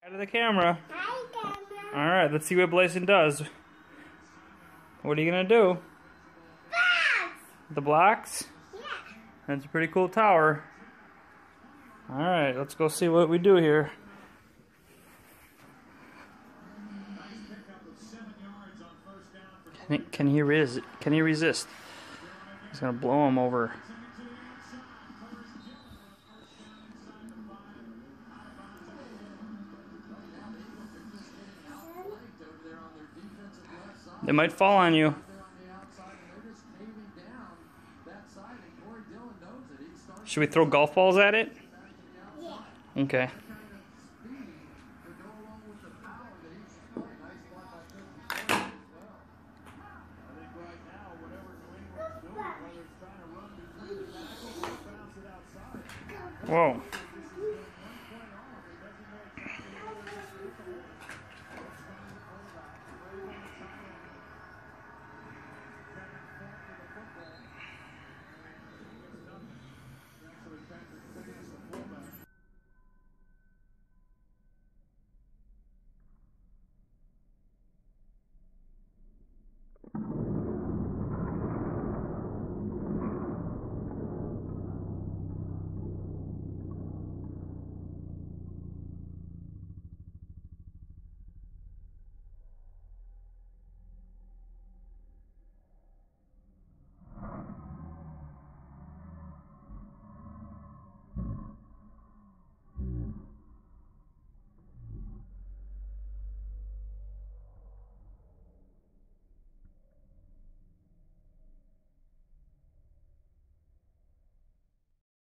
Out of the camera. Hi, camera. Alright, let's see what Blayson does. What are you gonna do? Blocks! The blocks? Yeah. That's a pretty cool tower. Alright, let's go see what we do here. Can he resist? He's gonna blow him over. They might fall on you. Should we throw golf balls at it? Yeah. Okay. Whoa.